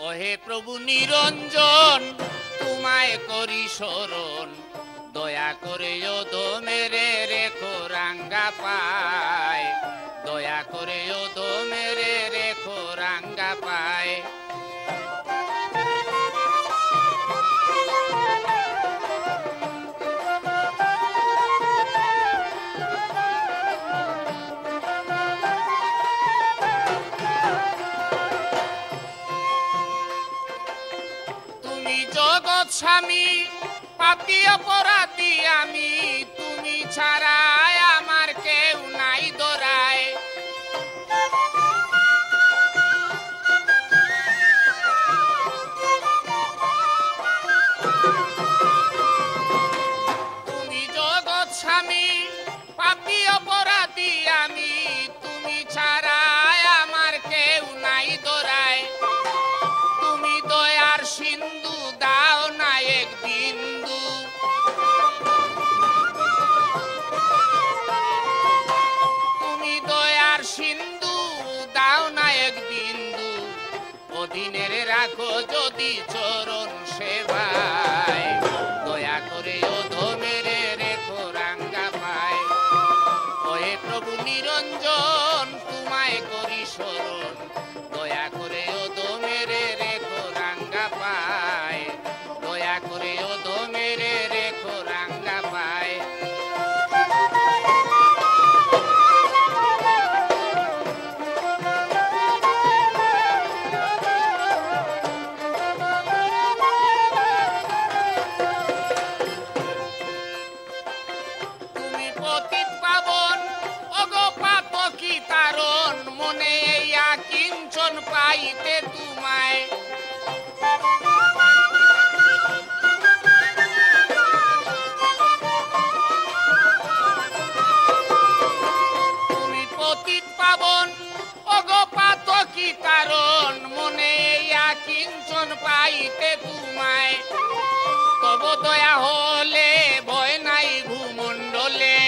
ওহে প্রভু নিরঞ্জন তোমায় করি শরণ, দয়া করে অধমেরে রেখো রাঙ্গা পায়, দয়া করে অধমেরে রেখো রাঙ্গা পায়। তুমি জগৎ স্বামী পাপী অপরাধী আমি, তুমি ছাড়া আমার কেউ নাই দরায়। তুমি জগৎ স্বামী পাপী অপরাধী আমি, তুমি ছাড়া আমার কেউ নাই দরায়। তুমি দয়ার সিন্ধু দাও না এক বিন্দু, তুমি দয়ার সিন্ধু দাও না এক বিন্দু, অধীনের রাখো যদি চরণ সেবায়, দয়া করে অধমেরে রেখো রাঙ্গা পায়। ওহে প্রভু নিরঞ্জন তোমায় করি শরণ, দয়া করে অধমেরে রেখো রাঙ্গা পায়, দয়া করে অধমেরে রেখো রাঙ্গা পায়। তুমি পতিত পাবন ওগো পাতকী তারণ, মনে ইয়া কিঞ্চন পাইতে তোমায়। তুমি পতিত পাবন ওগো পাতকী তারণ, মনে ইয়া কিঞ্চন পাইতে তোমায়। তব দয়া হলে ভয় নাই ভূমণ্ডলে,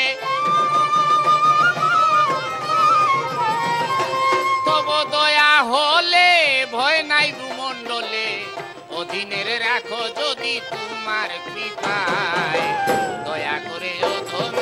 তব দয়া হলে ভয় নাই ভূমণ্ডলে, অধীনের রাখো যদি তোমার কৃপায়, দয়া করে অধম